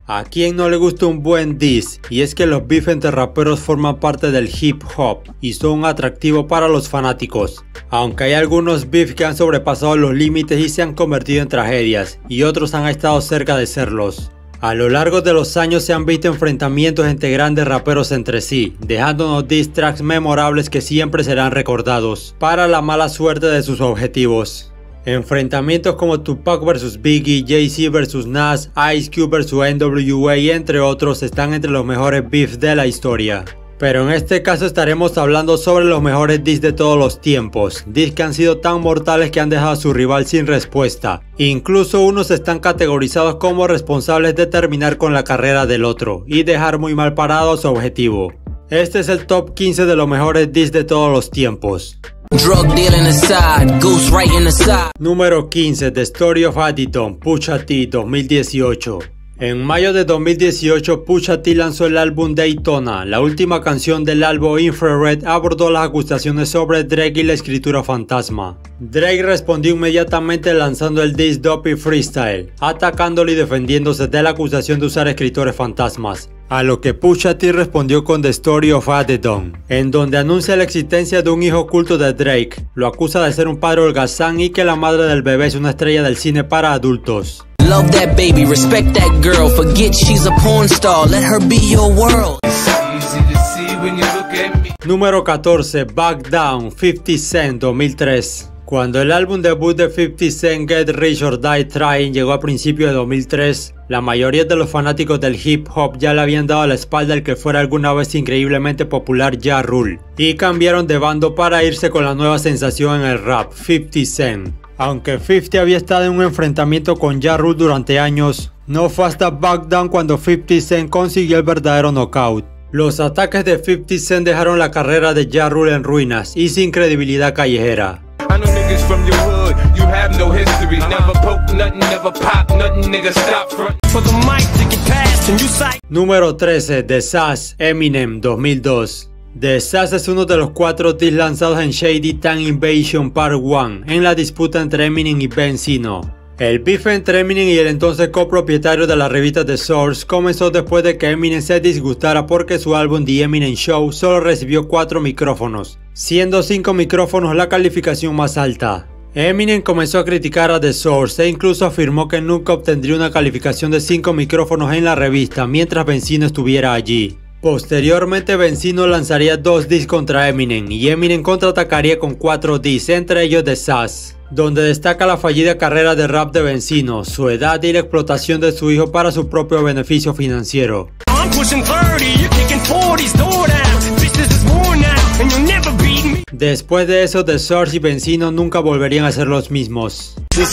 ¿A quién no le gusta un buen diss? Y es que los beef entre raperos forman parte del hip hop y son un atractivo para los fanáticos. Aunque hay algunos beef que han sobrepasado los límites y se han convertido en tragedias, y otros han estado cerca de serlos. A lo largo de los años se han visto enfrentamientos entre grandes raperos entre sí, dejándonos diss tracks memorables que siempre serán recordados, para la mala suerte de sus objetivos. Enfrentamientos como Tupac vs Biggie, Jay-Z vs Nas, Ice Cube vs NWA y entre otros están entre los mejores beefs de la historia. Pero en este caso estaremos hablando sobre los mejores diss de todos los tiempos, diss que han sido tan mortales que han dejado a su rival sin respuesta. Incluso unos están categorizados como responsables de terminar con la carrera del otro y dejar muy mal parado a su objetivo. Este es el top 15 de los mejores diss de todos los tiempos. Número 15, The Story of Adidon, Pusha T, 2018. En mayo de 2018, Pusha T lanzó el álbum Daytona. La última canción del álbum, Infrared, abordó las acusaciones sobre Drake y la escritura fantasma. Drake respondió inmediatamente lanzando el diss Dopey Freestyle, atacándolo y defendiéndose de la acusación de usar escritores fantasmas. A lo que Pusha T respondió con The Story of Adidon, en donde anuncia la existencia de un hijo oculto de Drake, lo acusa de ser un padre holgazán y que la madre del bebé es una estrella del cine para adultos. Love that baby, respect that girl, forget she's a porn star, let her be your world. Número 14, Back Down, 50 Cent, 2003. Cuando el álbum debut de 50 Cent, Get Rich or Die Trying, llegó a principios de 2003, la mayoría de los fanáticos del hip hop ya le habían dado la espalda al que fuera alguna vez increíblemente popular Ja Rule, y cambiaron de bando para irse con la nueva sensación en el rap, 50 Cent. Aunque 50 había estado en un enfrentamiento con Ja Rule durante años, no fue hasta Back Down cuando 50 Cent consiguió el verdadero knockout. Los ataques de 50 Cent dejaron la carrera de Ja Rule en ruinas y sin credibilidad callejera. Número 13, The Sass, Eminem, 2002. The Sass es uno de los 4 diss lanzados en Shady Town Invasion Part 1 en la disputa entre Eminem y Benzino. El beef entre Eminem y el entonces copropietario de la revista The Source comenzó después de que Eminem se disgustara porque su álbum The Eminem Show solo recibió 4 micrófonos, siendo 5 micrófonos la calificación más alta. Eminem comenzó a criticar a The Source e incluso afirmó que nunca obtendría una calificación de 5 micrófonos en la revista mientras Benzino estuviera allí. Posteriormente Benzino lanzaría 2 diss contra Eminem y Eminem contraatacaría con 4 diss, entre ellos The Sass, donde destaca la fallida carrera de rap de Benzino, su edad y la explotación de su hijo para su propio beneficio financiero. Después de eso, The Source y Benzino nunca volverían a ser los mismos.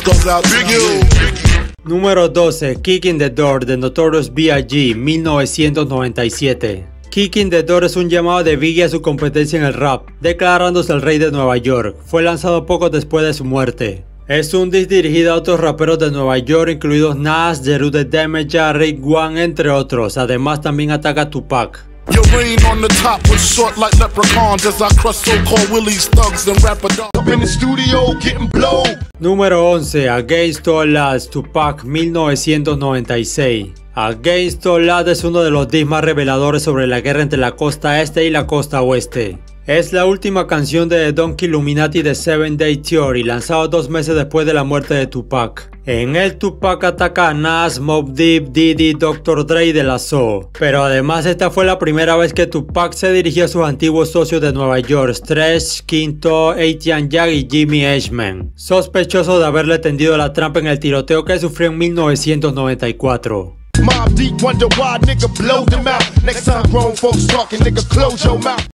Número 12, Kicking the Door de Notorious B.I.G., 1997. Kicking the Door es un llamado de Biggie a su competencia en el rap, declarándose el rey de Nueva York. Fue lanzado poco después de su muerte. Es un diss dirigido a otros raperos de Nueva York, incluidos Nas, Jeru the Damager, Rick One, entre otros. Además también ataca a Tupac. Número 11, Against All Odds, Tupac, 1996. Against All Odds es uno de los diss más reveladores sobre la guerra entre la costa este y la costa oeste. Es la última canción de The Donkey Illuminati de 7 Day Theory, lanzado 2 meses después de la muerte de Tupac. En él Tupac ataca a Nas, Mobb Deep, Diddy, Dr. Dre y De La Soul. Pero además esta fue la primera vez que Tupac se dirigió a sus antiguos socios de Nueva York, Stretch, Quinto, ATN Jack y Jimmy Ashman, sospechoso de haberle tendido la trampa en el tiroteo que sufrió en 1994. Mobb Deep wonder why nigga blow them out. Next time grown folks talking, nigga close your mouth.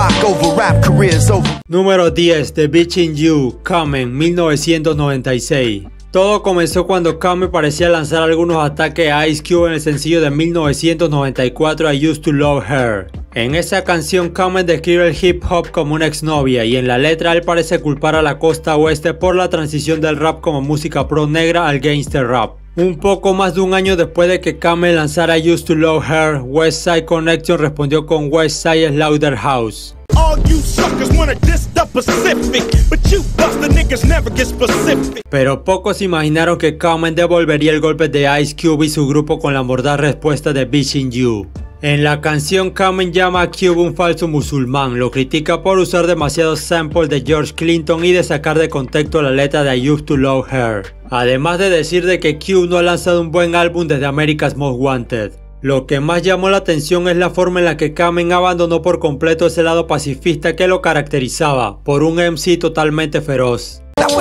Número 10, The Bitch in You, Common, 1996. Todo comenzó cuando Common parecía lanzar algunos ataques a Ice Cube en el sencillo de 1994 I Used to Love Her. En esa canción Common describe el hip hop como una exnovia y en la letra él parece culpar a la costa oeste por la transición del rap como música pro negra al gangster rap. Un poco más de un año después de que Common lanzara I Used to Love Her, West Side Connection respondió con West Side Slaughterhouse. Pero pocos imaginaron que Common devolvería el golpe de Ice Cube y su grupo con la mordaz respuesta de Bitchin' You. En la canción, Common llama a Cube un falso musulmán, lo critica por usar demasiados samples de George Clinton y de sacar de contexto la letra de I Used to Love Her, además de decir de que Cube no ha lanzado un buen álbum desde America's Most Wanted. Lo que más llamó la atención es la forma en la que Common abandonó por completo ese lado pacifista que lo caracterizaba, por un MC totalmente feroz.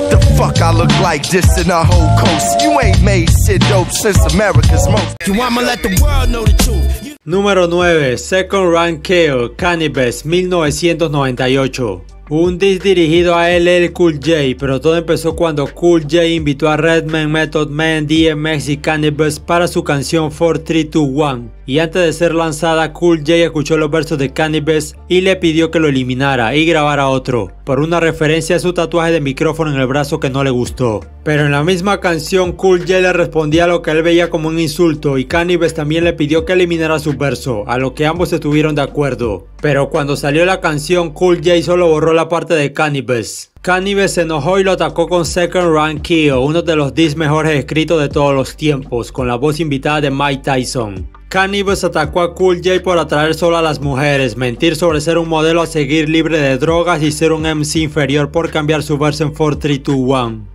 Número 9. Second Rank Kill, Canibus, 1998. Un diss dirigido a LL Cool J, pero todo empezó cuando Cool J invitó a Redman, Method Man, DMX y Canibus para su canción 4321, y antes de ser lanzada, Cool J escuchó los versos de Canibus y le pidió que lo eliminara y grabara otro, por una referencia a su tatuaje de micrófono en el brazo que no le gustó. Pero en la misma canción, Cool J le respondía a lo que él veía como un insulto y Canibus también le pidió que eliminara su verso, a lo que ambos estuvieron de acuerdo. Pero cuando salió la canción, Cool J solo borró la parte de Canibus. Canibus se enojó y lo atacó con Second Rank Kill, uno de los diss mejores escritos de todos los tiempos, con la voz invitada de Mike Tyson. Canibus atacó a Cool J por atraer solo a las mujeres, mentir sobre ser un modelo a seguir libre de drogas y ser un MC inferior por cambiar su verso en 4321.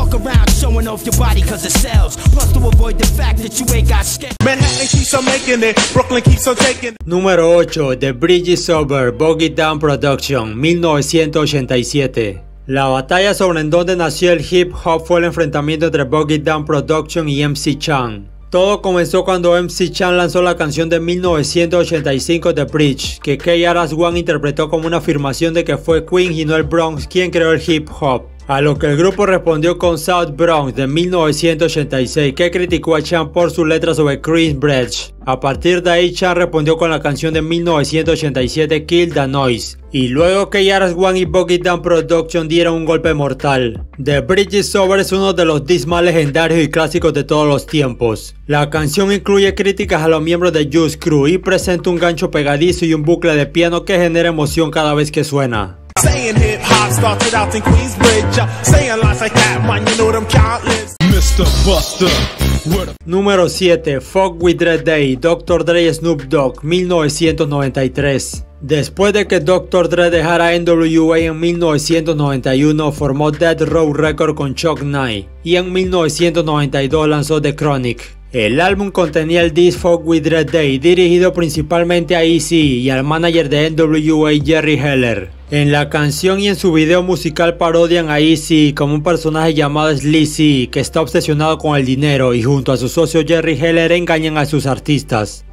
Número 8. The Bridge is Over, Bog It Down Production, 1987. La batalla sobre en donde nació el hip hop fue el enfrentamiento entre Bog It Down Production y MC Chan. Todo comenzó cuando MC Chan lanzó la canción de 1985 The Bridge, que KRS-One interpretó como una afirmación de que fue Queens y no el Bronx quien creó el hip hop. A lo que el grupo respondió con South Bronx de 1986, que criticó a Chan por su letra sobre Queensbridge. A partir de ahí, Chan respondió con la canción de 1987 Kill the Noise, y luego que KRS-One y Bog It Down Production dieron un golpe mortal. The Bridge is Over es uno de los diss más legendarios y clásicos de todos los tiempos. La canción incluye críticas a los miembros de Juice Crew y presenta un gancho pegadizo y un bucle de piano que genera emoción cada vez que suena. Saying hip hop started out in Queensbridge, saying lines like that, man, you know them countless. Mr. Buster. Número 7. Fuck with Dre Day, Dr. Dre y Snoop Dogg, 1993. Después de que Dr. Dre dejara NWA en 1991, formó Death Row Records con Chuck Knight y en 1992 lanzó The Chronic. El álbum contenía el diss Fuck with Dre Day, dirigido principalmente a Eazy y al manager de NWA Jerry Heller. En la canción y en su video musical parodian a Eazy como un personaje llamado Sleazy que está obsesionado con el dinero y junto a su socio Jerry Heller engañan a sus artistas.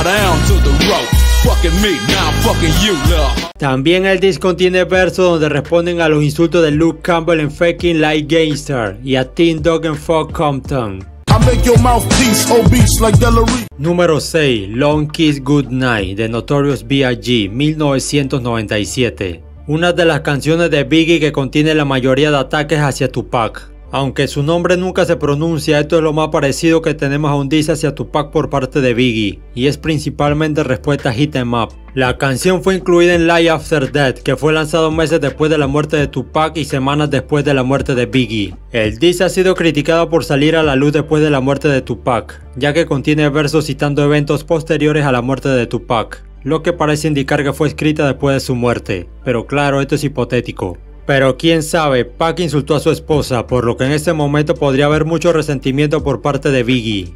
También el disco contiene versos donde responden a los insultos de Luke Campbell en Faking Like Gangster y a Teen Dog en Fuck Compton. Número 6. Long Kiss Goodnight de Notorious B.I.G. 1997. Una de las canciones de Biggie que contiene la mayoría de ataques hacia Tupac. Aunque su nombre nunca se pronuncia, esto es lo más parecido que tenemos a un diss hacia Tupac por parte de Biggie, y es principalmente respuesta a Hit 'Em Up. La canción fue incluida en Life After Death, que fue lanzado meses después de la muerte de Tupac y semanas después de la muerte de Biggie. El diss ha sido criticado por salir a la luz después de la muerte de Tupac, ya que contiene versos citando eventos posteriores a la muerte de Tupac, lo que parece indicar que fue escrita después de su muerte, pero claro, esto es hipotético. Pero quién sabe, Pac insultó a su esposa, por lo que en este momento podría haber mucho resentimiento por parte de Biggie.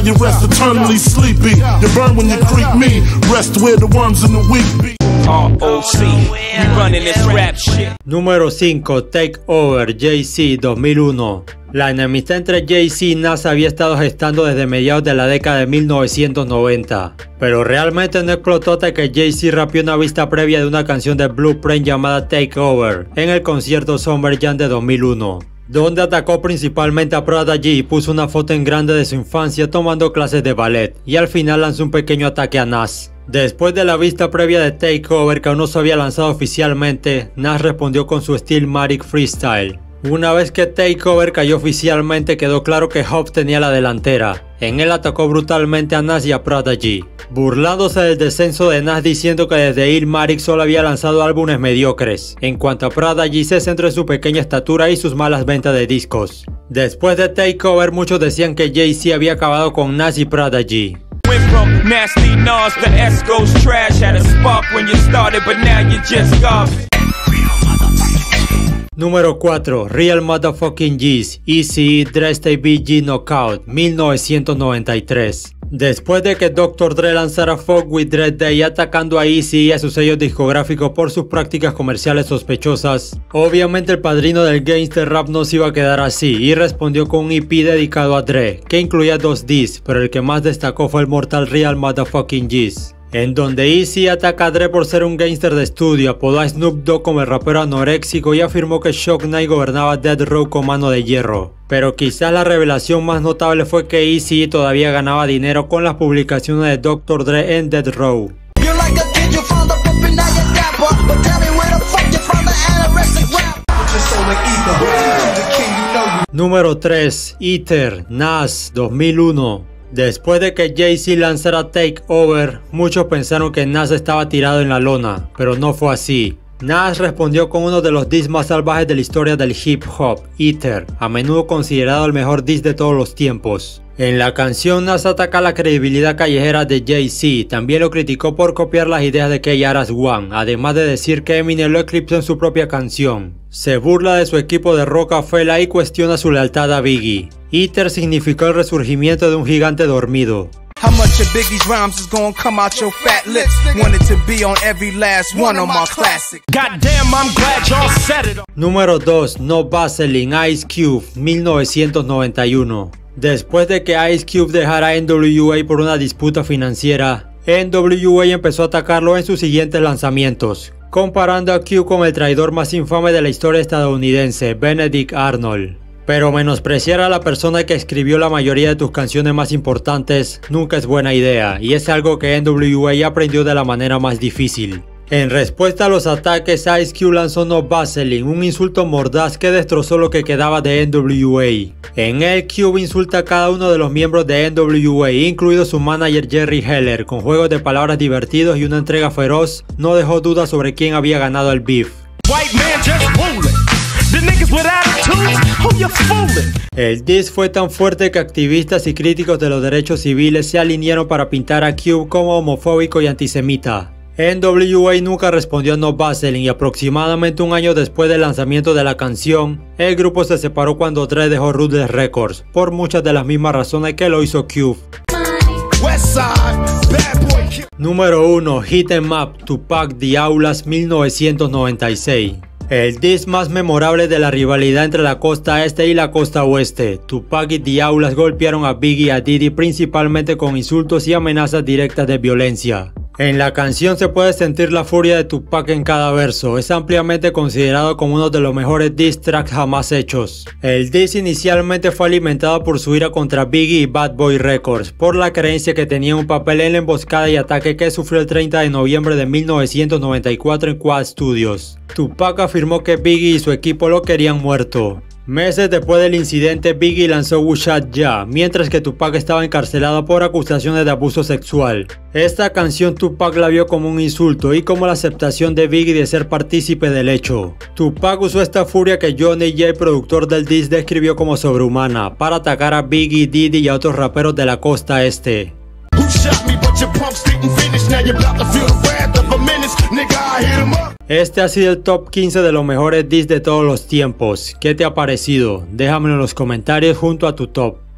Número 5. Take Over, Jay-Z, 2001. La enemistad entre Jay-Z y Nas había estado gestando desde mediados de la década de 1990, pero realmente no explotó hasta que Jay-Z rapeó una vista previa de una canción de Blueprint llamada Take Over en el concierto Summer Jam de 2001, donde atacó principalmente a Prodigy y puso una foto en grande de su infancia tomando clases de ballet, y al final lanzó un pequeño ataque a Nas. Después de la vista previa de Take Over, que aún no se había lanzado oficialmente, Nas respondió con su Stillmatic Freestyle. Una vez que Takeover cayó oficialmente, quedó claro que Hobbs tenía la delantera. En él atacó brutalmente a Nas y a Prodigy, burlándose del descenso de Nas diciendo que desde Illmatic solo había lanzado álbumes mediocres. En cuanto a Prodigy, se centró en su pequeña estatura y sus malas ventas de discos. Después de Takeover, muchos decían que Jay-Z había acabado con Nas y Prodigy. Nasty Nas, the Esco's trash had a spark when you started, but now you just garbage. Número 4. Real Motherfucking G's, Eazy-E Dre Stay BG Knockout, 1993. Después de que Dr. Dre lanzara Fuck With Dre Day atacando a Eazy y a sus sellos discográficos por sus prácticas comerciales sospechosas, obviamente el padrino del gangster rap no se iba a quedar así y respondió con un EP dedicado a Dre, que incluía 2 diss, pero el que más destacó fue el mortal Real Motherfucking G's, en donde Eazy ataca a Dre por ser un gangster de estudio, apodó a Snoop Dogg como el rapero anoréxico y afirmó que Shock Knight gobernaba Death Row con mano de hierro. Pero quizás la revelación más notable fue que Eazy todavía ganaba dinero con las publicaciones de Dr. Dre en Death Row. Número 3. Ether, Nas, 2001. Después de que Jay-Z lanzara Takeover, muchos pensaron que Nas estaba tirado en la lona, pero no fue así. Nas respondió con uno de los diss más salvajes de la historia del hip hop, Ether, a menudo considerado el mejor diss de todos los tiempos. En la canción, Nas ataca la credibilidad callejera de Jay-Z, también lo criticó por copiar las ideas de KRS-One, además de decir que Eminem lo eclipsó en su propia canción. Se burla de su equipo de Rockefeller y cuestiona su lealtad a Biggie. Ether significó el resurgimiento de un gigante dormido. How much of Biggie's rhymes is gonna come out your fat lips? Wanted to be on every last one of my classics. Goddamn, I'm glad y'all said it. Número 2. No Vaseline, Ice Cube, 1991. Después de que Ice Cube dejara NWA por una disputa financiera, NWA empezó a atacarlo en sus siguientes lanzamientos, comparando a Cube con el traidor más infame de la historia estadounidense, Benedict Arnold. Pero menospreciar a la persona que escribió la mayoría de tus canciones más importantes nunca es buena idea, y es algo que NWA aprendió de la manera más difícil. En respuesta a los ataques, Ice Cube lanzó No Vaseline, un insulto mordaz que destrozó lo que quedaba de NWA. En él, Cube insulta a cada uno de los miembros de NWA, incluido su manager Jerry Heller, con juegos de palabras divertidos y una entrega feroz. No dejó dudas sobre quién había ganado el beef. El diss fue tan fuerte que activistas y críticos de los derechos civiles se alinearon para pintar a Cube como homofóbico y antisemita. NWA nunca respondió a No Vaseline y aproximadamente un año después del lanzamiento de la canción, el grupo se separó cuando Dre dejó Ruthless Records, por muchas de las mismas razones que lo hizo Cube. Número 1. Hit 'em Up, Tupac The Outlast, 1996. El diss más memorable de la rivalidad entre la costa este y la costa oeste. Tupac y The Outlast golpearon a Biggie y a Diddy principalmente con insultos y amenazas directas de violencia. En la canción se puede sentir la furia de Tupac en cada verso, es ampliamente considerado como uno de los mejores diss tracks jamás hechos. El diss inicialmente fue alimentado por su ira contra Biggie y Bad Boy Records, por la creencia que tenía un papel en la emboscada y ataque que sufrió el 30 de noviembre de 1994 en Quad Studios. Tupac afirmó que Biggie y su equipo lo querían muerto. Meses después del incidente, Biggie lanzó Who Shot Ya, mientras que Tupac estaba encarcelado por acusaciones de abuso sexual. Esta canción Tupac la vio como un insulto y como la aceptación de Biggie de ser partícipe del hecho. Tupac usó esta furia que Johnny J, productor del diss, describió como sobrehumana, para atacar a Biggie, Diddy y a otros raperos de la costa este. Este ha sido el top 15 de los mejores diss de todos los tiempos. ¿Qué te ha parecido? Déjamelo en los comentarios junto a tu top.